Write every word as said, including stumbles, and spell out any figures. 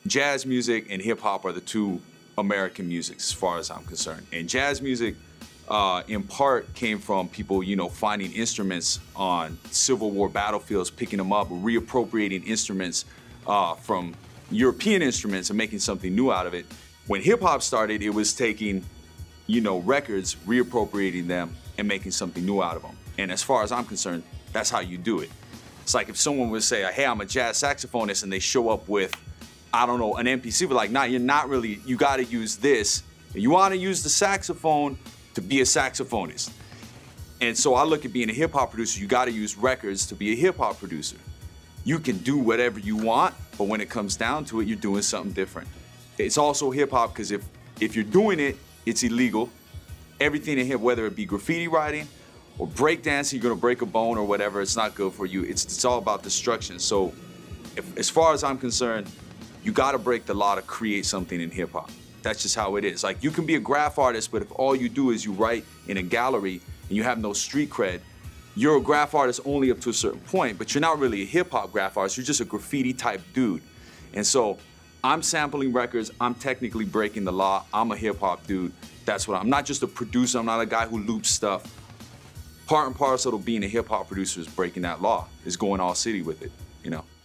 jazz music and hip hop are the two American musics as far as I'm concerned. And jazz music, uh, in part, came from people, you know, finding instruments on Civil War battlefields, picking them up, reappropriating instruments uh, from European instruments and making something new out of it. When hip hop started, it was taking, you know, records, reappropriating them and making something new out of them. And as far as I'm concerned, that's how you do it. It's like if someone would say, hey, I'm a jazz saxophonist, and they show up with, I don't know, an M P C, but like, nah, you're not really, you gotta use this. You wanna use the saxophone to be a saxophonist. And so I look at being a hip hop producer, you gotta use records to be a hip hop producer. You can do whatever you want, but when it comes down to it, you're doing something different. It's also hip hop because if, if you're doing it, it's illegal. Everything in here, whether it be graffiti writing or breakdancing, you're gonna break a bone or whatever, it's not good for you. It's, it's all about destruction. So if, as far as I'm concerned, you gotta break the law to create something in hip hop. That's just how it is. Like, you can be a graph artist, but if all you do is you write in a gallery and you have no street cred, you're a graph artist only up to a certain point, but you're not really a hip hop graph artist, you're just a graffiti type dude. And so I'm sampling records, I'm technically breaking the law, I'm a hip hop dude. That's what I'm, I'm not just a producer, I'm not a guy who loops stuff. Part and parcel of being a hip hop producer is breaking that law, is going all city with it, you know.